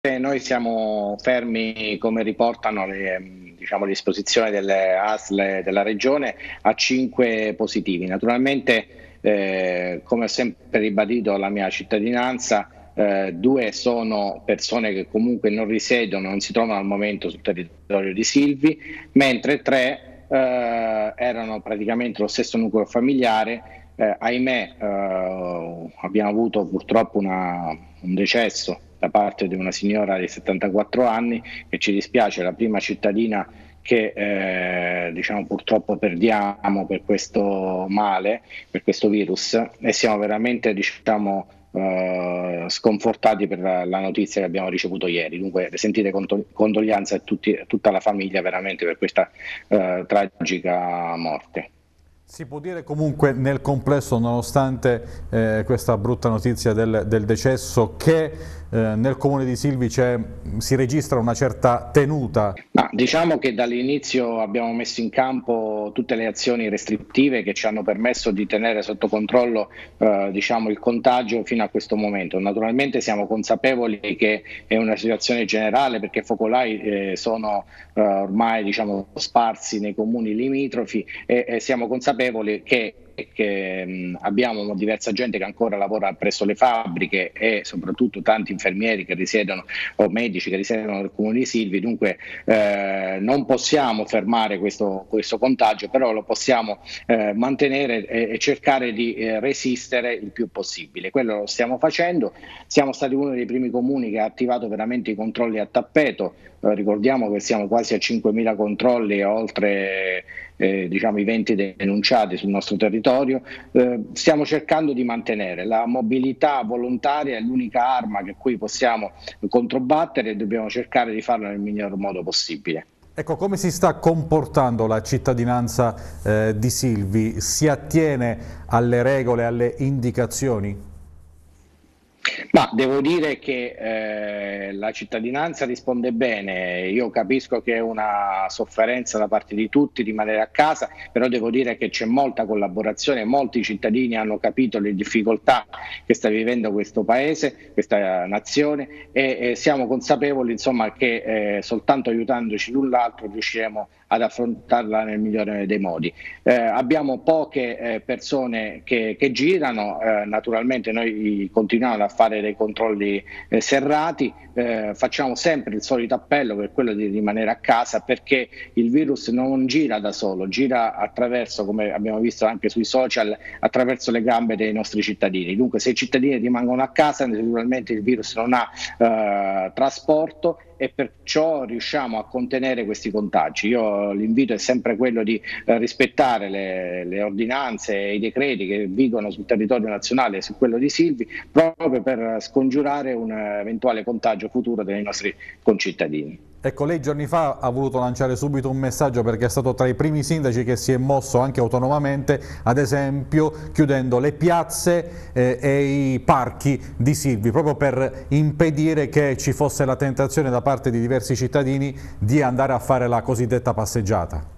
Noi siamo fermi, come riportano diciamo, le disposizioni delle ASL della Regione, a 5 positivi. Naturalmente, come ho sempre ribadito la mia cittadinanza, 2 sono persone che comunque non risiedono, non si trovano al momento sul territorio di Silvi, mentre 3 erano praticamente lo stesso nucleo familiare. Ahimè, abbiamo avuto purtroppo un decesso da parte di una signora di 74 anni che ci dispiace, è la prima cittadina che diciamo, purtroppo perdiamo per questo male, per questo virus, e siamo veramente diciamo, sconfortati per la notizia che abbiamo ricevuto ieri. Dunque sentite condoglianze a tutta la famiglia veramente per questa tragica morte. Si può dire comunque nel complesso, nonostante questa brutta notizia del decesso, che nel comune di Silvi si registra una certa tenuta. Ma diciamo che dall'inizio abbiamo messo in campo tutte le azioni restrittive che ci hanno permesso di tenere sotto controllo diciamo, il contagio fino a questo momento. Naturalmente siamo consapevoli che è una situazione generale perché focolai sono ormai diciamo, sparsi nei comuni limitrofi e siamo consapevoli che abbiamo diversa gente che ancora lavora presso le fabbriche e soprattutto tanti infermieri che risiedono o medici che risiedono nel comune di Silvi, dunque non possiamo fermare questo contagio, però lo possiamo mantenere e cercare di resistere il più possibile. Quello lo stiamo facendo, siamo stati uno dei primi comuni che ha attivato veramente i controlli a tappeto. Ricordiamo che siamo quasi a 5.000 controlli e oltre diciamo, i 20 denunciati sul nostro territorio. Stiamo cercando di mantenere la mobilità volontaria, è l'unica arma che qui possiamo controbattere e dobbiamo cercare di farlo nel miglior modo possibile. Ecco, come si sta comportando la cittadinanza di Silvi? Si attiene alle regole, alle indicazioni? Ma devo dire che la cittadinanza risponde bene. Io capisco che è una sofferenza da parte di tutti rimanere a casa, però devo dire che c'è molta collaborazione, molti cittadini hanno capito le difficoltà che sta vivendo questo paese, questa nazione e siamo consapevoli insomma, che soltanto aiutandoci l'un l'altro riusciremo ad affrontarla nel migliore dei modi. Abbiamo poche persone che girano, naturalmente noi continuiamo a fare dei controlli serrati, facciamo sempre il solito appello che è quello di rimanere a casa perché il virus non gira da solo, gira attraverso, come abbiamo visto anche sui social, attraverso le gambe dei nostri cittadini. Dunque se i cittadini rimangono a casa naturalmente il virus non ha trasporto e perciò riusciamo a contenere questi contagi. L'invito è sempre quello di rispettare le ordinanze e i decreti che vigono sul territorio nazionale e su quello di Silvi, proprio per scongiurare un eventuale contagio futuro dei nostri concittadini. Ecco, lei giorni fa ha voluto lanciare subito un messaggio perché è stato tra i primi sindaci che si è mosso anche autonomamente, ad esempio chiudendo le piazze e i parchi di Silvi, proprio per impedire che ci fosse la tentazione da parte di diversi cittadini di andare a fare la cosiddetta passeggiata.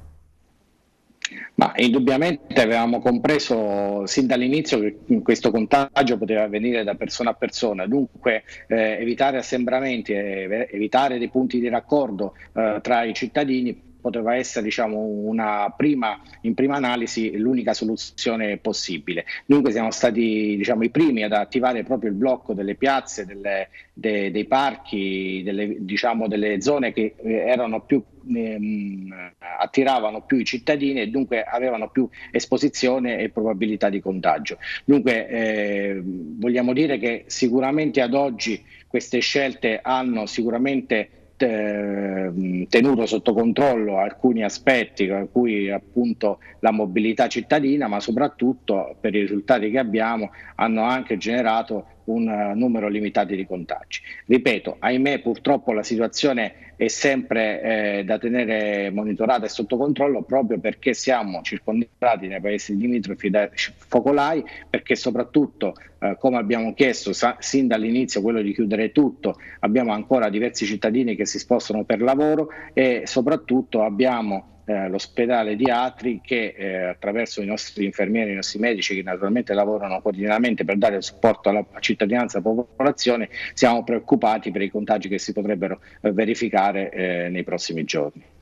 Ma indubbiamente avevamo compreso sin dall'inizio che questo contagio poteva avvenire da persona a persona, dunque evitare assembramenti, evitare dei punti di raccordo tra i cittadini poteva essere diciamo, in prima analisi l'unica soluzione possibile. Dunque siamo stati diciamo, i primi ad attivare proprio il blocco delle piazze, dei parchi, diciamo, delle zone che erano più attiravano più i cittadini e dunque avevano più esposizione e probabilità di contagio. Dunque vogliamo dire che sicuramente ad oggi queste scelte hanno sicuramente tenuto sotto controllo alcuni aspetti, tra cui appunto la mobilità cittadina, ma soprattutto per i risultati che abbiamo hanno anche generato un numero limitato di contagi. Ripeto, ahimè purtroppo la situazione è sempre da tenere monitorata e sotto controllo proprio perché siamo circondati nei paesi limitrofi da focolai, perché soprattutto come abbiamo chiesto sin dall'inizio quello di chiudere tutto, abbiamo ancora diversi cittadini che si spostano per lavoro e soprattutto abbiamo l'ospedale di Atri che attraverso i nostri infermieri, i nostri medici che naturalmente lavorano quotidianamente per dare supporto alla cittadinanza e alla popolazione, siamo preoccupati per i contagi che si potrebbero verificare nei prossimi giorni.